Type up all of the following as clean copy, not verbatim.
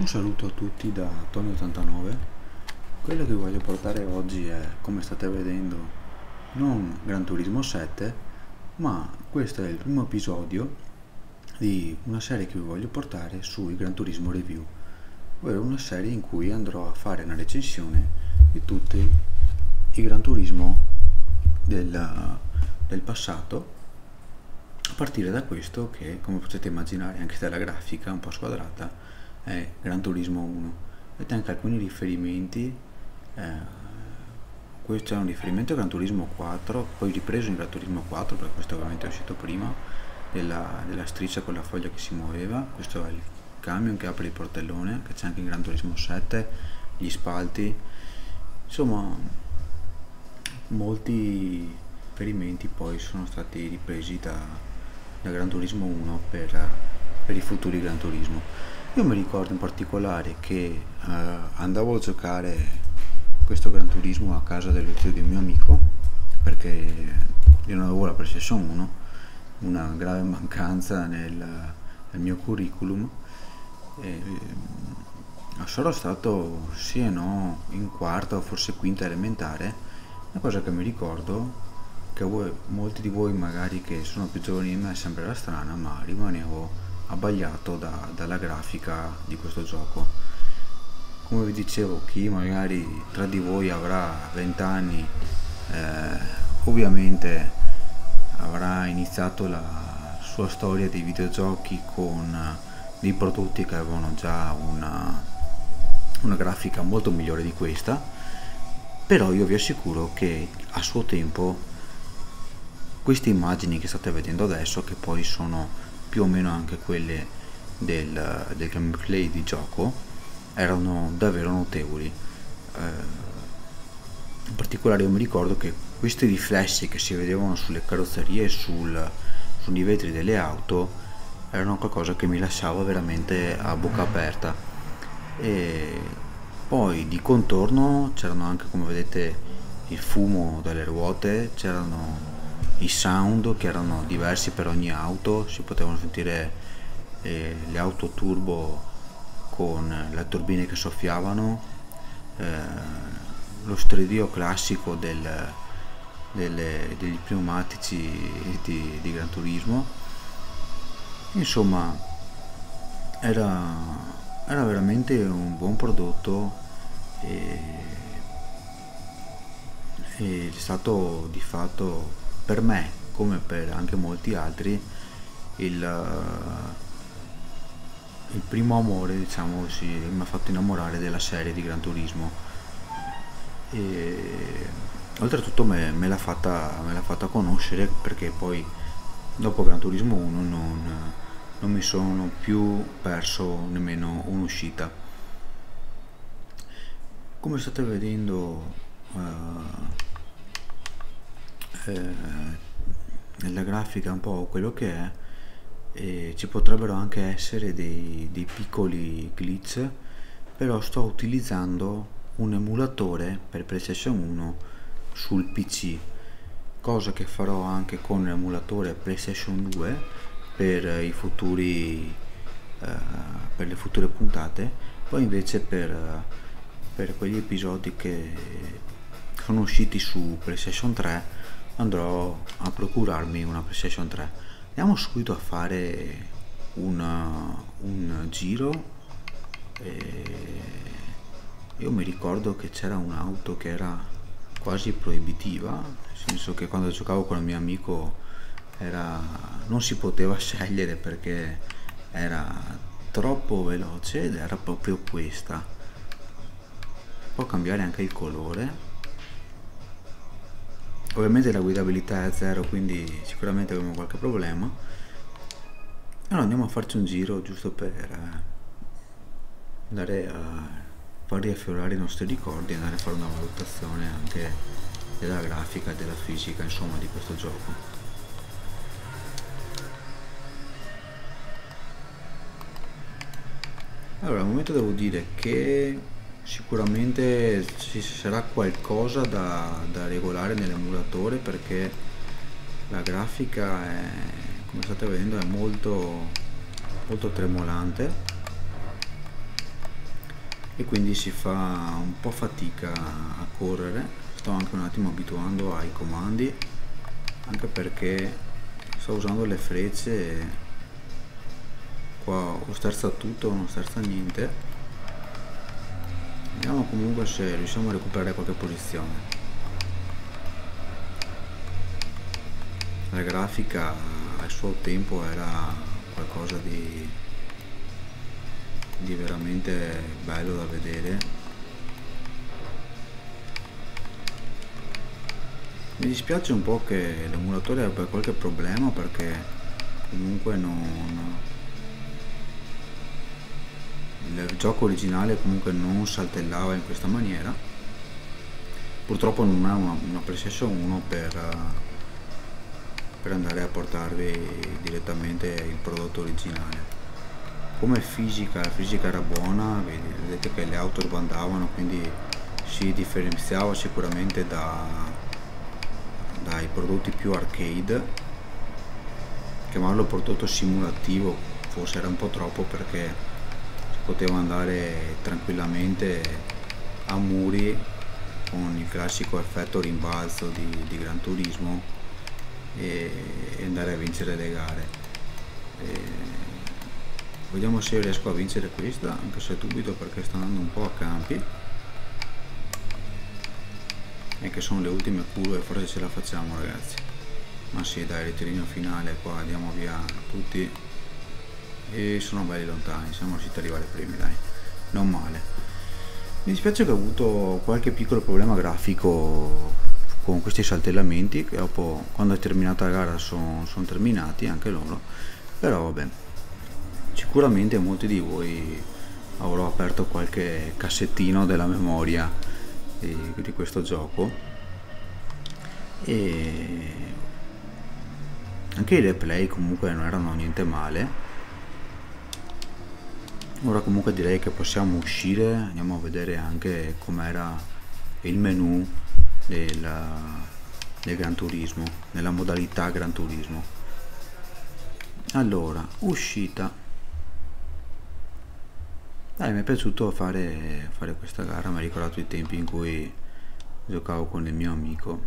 Un saluto a tutti da Tony89. Quello che voglio portare oggi è, come state vedendo, non Gran Turismo 7, ma questo è il primo episodio di una serie che vi voglio portare sui Gran Turismo Review, ovvero una serie in cui andrò a fare una recensione di tutti i Gran Turismo del passato, a partire da questo che, come potete immaginare anche dalla grafica un po' squadrata, è Gran Turismo 1. Vedete anche alcuni riferimenti. Questo è un riferimento a Gran Turismo 4, poi ripreso in Gran Turismo 4 perché questo ovviamente è uscito prima, della striscia con la foglia che si muoveva. Questo è il camion che apre il portellone, che c'è anche in Gran Turismo 7, gli spalti, insomma molti riferimenti poi sono stati ripresi da Gran Turismo 1 per i futuri Gran Turismo. Io mi ricordo in particolare che andavo a giocare questo Gran Turismo a casa dello zio di un mio amico, perché io non avevo la PlayStation 1, una grave mancanza nel mio curriculum, e sarò stato sì e no in quarta o forse quinta elementare. Una cosa che mi ricordo, che molti di voi magari che sono più giovani di me sembrerà strana, ma rimanevo abbagliato dalla grafica di questo gioco. Come vi dicevo, chi magari tra di voi avrà 20 anni ovviamente avrà iniziato la sua storia dei videogiochi con dei prodotti che avevano già una grafica molto migliore di questa, però io vi assicuro che a suo tempo queste immagini che state vedendo adesso, che poi sono più o meno anche quelle del gameplay di gioco, erano davvero notevoli. In particolare io mi ricordo che questi riflessi che si vedevano sulle carrozzerie e sui vetri delle auto erano qualcosa che mi lasciava veramente a bocca aperta. E poi di contorno c'erano anche, come vedete, il fumo dalle ruote, c'erano i sound che erano diversi per ogni auto, si potevano sentire le auto turbo con le turbine che soffiavano, lo stridio classico degli pneumatici di Gran Turismo. Insomma era veramente un buon prodotto, e è stato di fatto per me, come per anche molti altri, il primo amore, diciamo così, mi ha fatto innamorare della serie di Gran Turismo. E oltretutto me l'ha fatta conoscere, perché poi dopo Gran Turismo 1 non mi sono più perso nemmeno un'uscita. Come state vedendo nella grafica un po' quello che è, e ci potrebbero anche essere dei piccoli glitch, però sto utilizzando un emulatore per PlayStation 1 sul PC, cosa che farò anche con l'emulatore PlayStation 2 per i futuri per le future puntate. Poi invece per quegli episodi che sono usciti su PlayStation 3 andrò a procurarmi una PlayStation 3. Andiamo subito a fare un giro. Io mi ricordo che c'era un'auto che era quasi proibitiva, nel senso che quando giocavo con il mio amico non si poteva scegliere perché era troppo veloce, ed era proprio questa. Può cambiare anche il colore. Ovviamente la guidabilità è a 0, quindi sicuramente avremo qualche problema. Allora andiamo a farci un giro giusto per andare a far riaffiorare i nostri ricordi e andare a fare una valutazione anche della grafica e della fisica, insomma, di questo gioco. Allora, al momento devo dire che sicuramente ci sarà qualcosa da regolare nell'emulatore, perché la grafica è, come state vedendo, è molto tremolante. e quindi si fa un po' fatica a correre. Sto anche un attimo abituando ai comandi, anche perché sto usando le frecce e qua o sterza tutto o non sterza niente. Vediamo comunque se riusciamo a recuperare qualche posizione. La grafica al suo tempo era qualcosa di veramente bello da vedere. Mi dispiace un po' che l'emulatore abbia qualche problema, perché comunque il gioco originale comunque non saltellava in questa maniera. Purtroppo non ha una PlayStation 1 per andare a portarvi direttamente il prodotto originale. Come fisica, la fisica era buona, vedete che le auto sbandavano, quindi si differenziava sicuramente dai prodotti più arcade. Chiamarlo prodotto simulativo forse era un po' troppo, perché si poteva andare tranquillamente a muri con il classico effetto rimbalzo di Gran Turismo e andare a vincere le gare. Vediamo se riesco a vincere questa, anche se dubito, perché sta andando un po' a campi, e che sono le ultime curve, forse ce la facciamo ragazzi. Ma sì, dai, ritirino finale, qua andiamo via tutti e sono belli lontani, siamo riusciti ad arrivare primi, dai, non male. Mi dispiace che ho avuto qualche piccolo problema grafico con questi saltellamenti, che dopo, quando è terminata la gara, sono terminati anche loro, però vabbè. Sicuramente molti di voi avrò aperto qualche cassettino della memoria di questo gioco, e anche i replay comunque non erano niente male. Ora comunque direi che possiamo uscire, andiamo a vedere anche com'era il menu del Gran Turismo, nella modalità Gran Turismo. Allora, uscita. Dai, mi è piaciuto fare questa gara, mi ha ricordato i tempi in cui giocavo con il mio amico.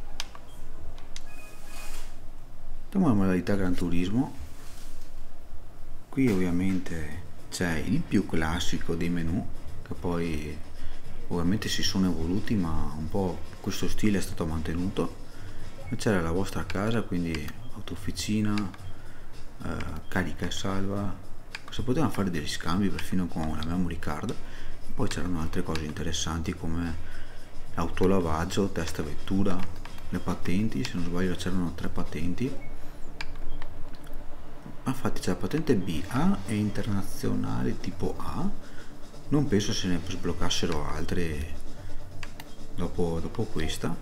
Andiamo alla modalità Gran Turismo. Qui ovviamente c'è il più classico dei menu, che poi ovviamente si sono evoluti, ma un po' questo stile è stato mantenuto. C'era la vostra casa, quindi autofficina, carica e salva. Si potevano fare degli scambi perfino con la memory card. Poi c'erano altre cose interessanti come autolavaggio, test vettura, le patenti, se non sbaglio c'erano 3 patenti. Infatti c'è la patente B, A e internazionale tipo A. Non penso se ne sbloccassero altre dopo questa.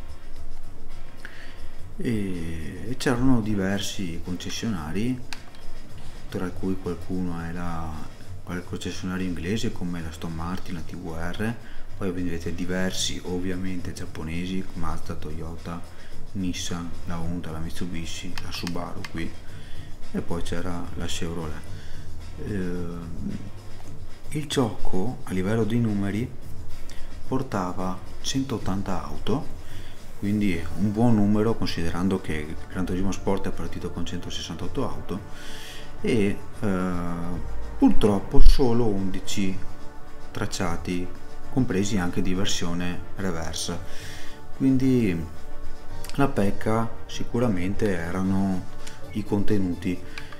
E c'erano diversi concessionari, tra cui qualcuno era qualche concessionario inglese come la Aston Martin, la TVR, poi vedrete diversi ovviamente giapponesi, Mazda, Toyota, Nissan, la Honda, la Mitsubishi, la Subaru qui, e poi c'era la Chevrolet. Il gioco a livello di numeri portava 180 auto, quindi un buon numero considerando che Gran Turismo Sport è partito con 168 auto, e purtroppo solo 11 tracciati, compresi anche di versione reverse. Quindi la pecca sicuramente erano i contenuti,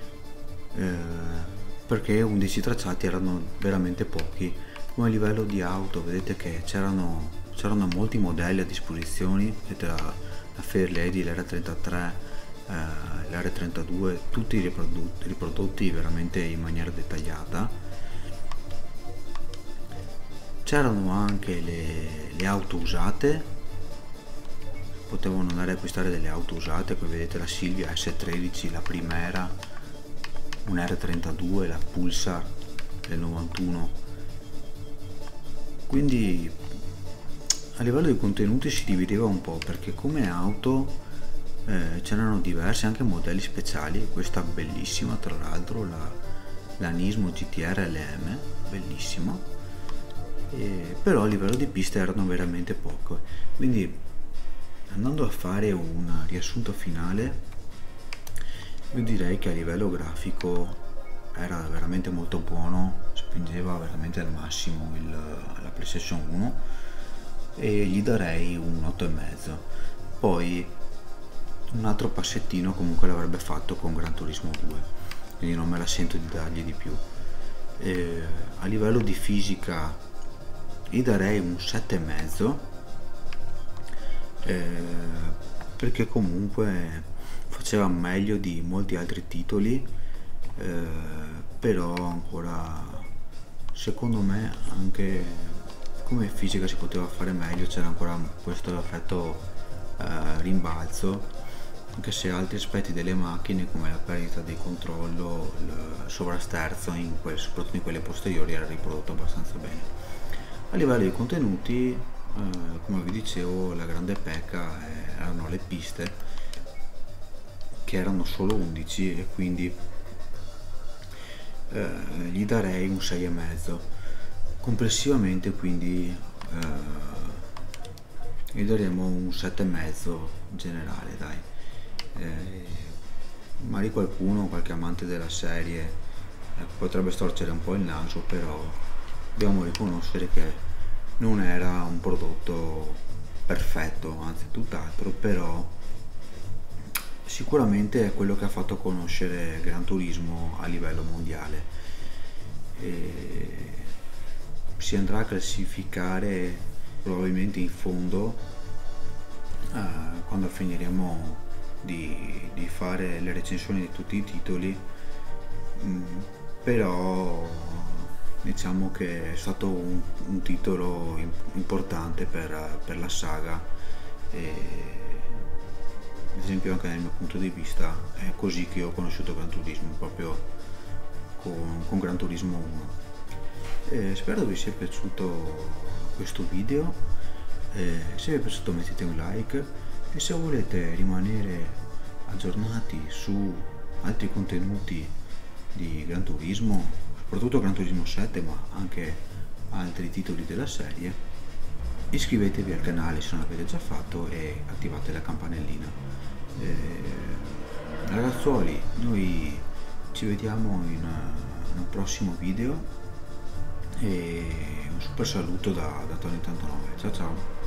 perché 11 tracciati erano veramente pochi. Come livello di auto vedete che c'erano molti modelli a disposizione, vedete la Fairlady, l'R33, l'R32, tutti riprodotti veramente in maniera dettagliata. C'erano anche le auto usate, potevano andare a acquistare delle auto usate, qui vedete la Silvia S13, la Primera, un R32, la Pulsar del 91. Quindi a livello di contenuti si divideva un po', perché come auto c'erano diversi anche modelli speciali. Questa bellissima, tra l'altro, la Nismo GTR LM, bellissima. però a livello di piste erano veramente poche, quindi andando a fare un riassunto finale io direi che a livello grafico era veramente molto buono, spingeva veramente al massimo la PlayStation 1 e gli darei un 8,5. Poi un altro passettino comunque l'avrebbe fatto con Gran Turismo 2, quindi non me la sento di dargli di più. A livello di fisica gli darei un 7,5, perché comunque faceva meglio di molti altri titoli, però ancora secondo me anche come fisica si poteva fare meglio, c'era ancora questo effetto rimbalzo, anche se altri aspetti delle macchine come la perdita di controllo, il sovrasterzo soprattutto in quelle posteriori era riprodotto abbastanza bene. A livello di contenuti, come vi dicevo, la grande pecca erano le piste, che erano solo 11 e quindi gli darei un 6,5. Complessivamente quindi gli daremo un 7,5 generale, dai. Magari qualche amante della serie potrebbe storcere un po' il naso, però dobbiamo riconoscere che non era un prodotto perfetto, anzi tutt'altro, però sicuramente è quello che ha fatto conoscere Gran Turismo a livello mondiale. E si andrà a classificare probabilmente in fondo quando finiremo di fare le recensioni di tutti i titoli, però diciamo che è stato un titolo importante per la saga e ad esempio anche dal mio punto di vista è così che ho conosciuto Gran Turismo, proprio con Gran Turismo 1. Spero vi sia piaciuto questo video, se vi è piaciuto mettete un like e se volete rimanere aggiornati su altri contenuti di Gran Turismo, soprattutto Gran Turismo 7 ma anche altri titoli della serie, iscrivetevi al canale se non l'avete già fatto e attivate la campanellina. Ragazzuoli, noi ci vediamo in un prossimo video e un super saluto da Tony89. Ciao ciao.